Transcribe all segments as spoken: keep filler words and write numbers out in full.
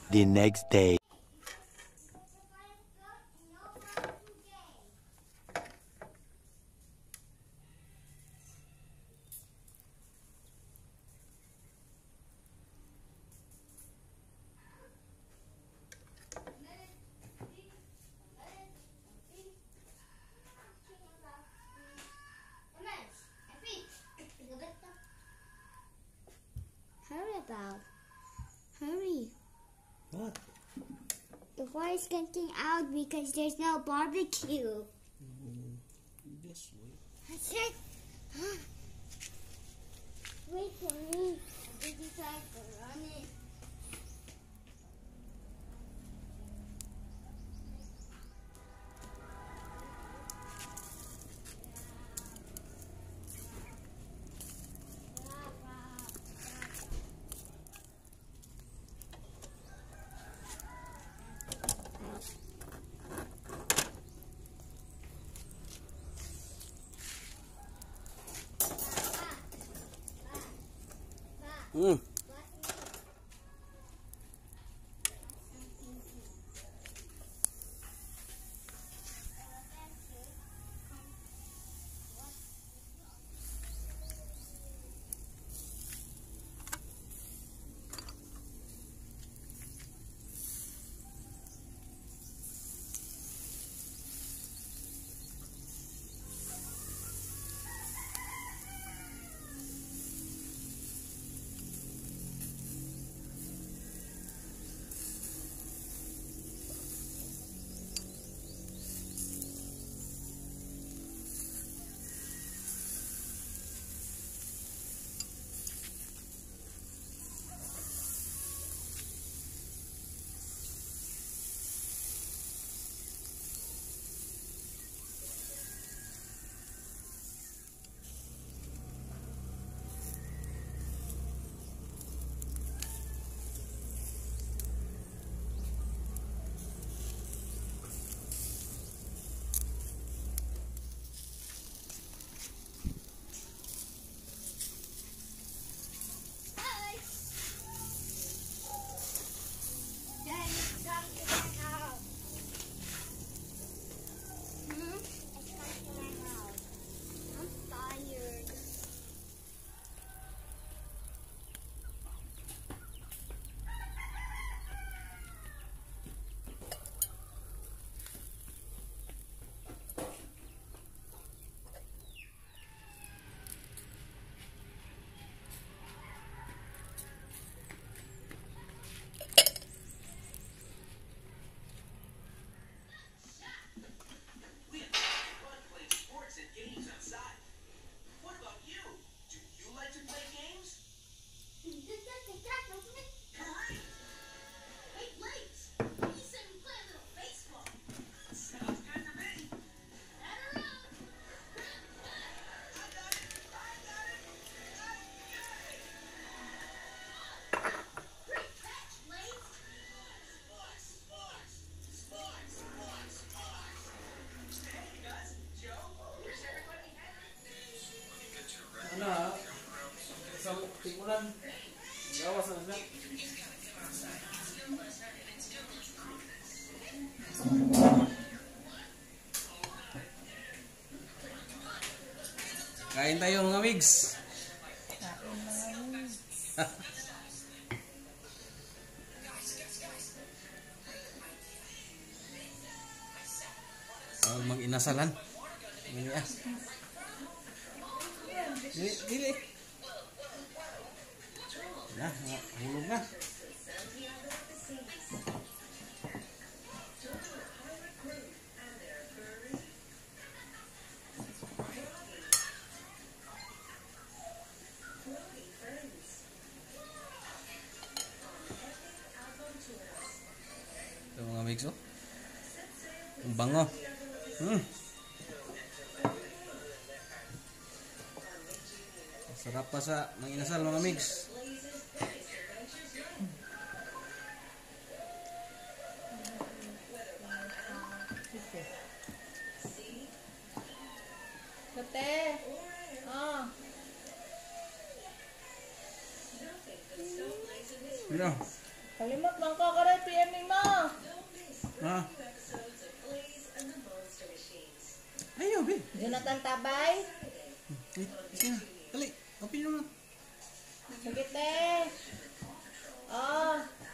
The next day. Hurry about. Hurry. What? The fire's getting out because there's no barbecue. Mm, just wait. That's it. Wait for me. Did you try to run it? Mm. Ano? Sa timulan. Gawas na siya. Kain tayo mga migs. Oh, mag-inasalan. Ini ah. Dili, dili. Ya, hulog na. Ito mga mix, oh. Ang bango. Hmm. Sarap pa sa mga inasal mga mix. Kate. Ah. Ano? Kalimot lang ka karay P M mo. Ah. Ayaw, be. Jonathan Tabay. Ay, sige na. Dali. Open naman. Sige te. Oh.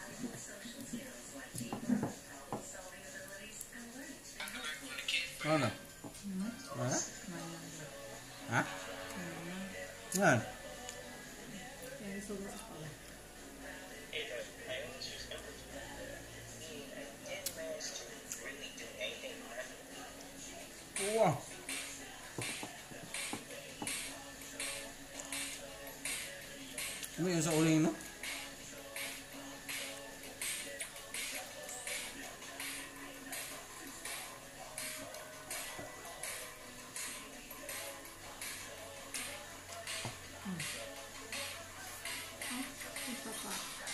Ano na? Ano? Ha? Yan. Wow. Ano yun sa uling, no? Ito pa.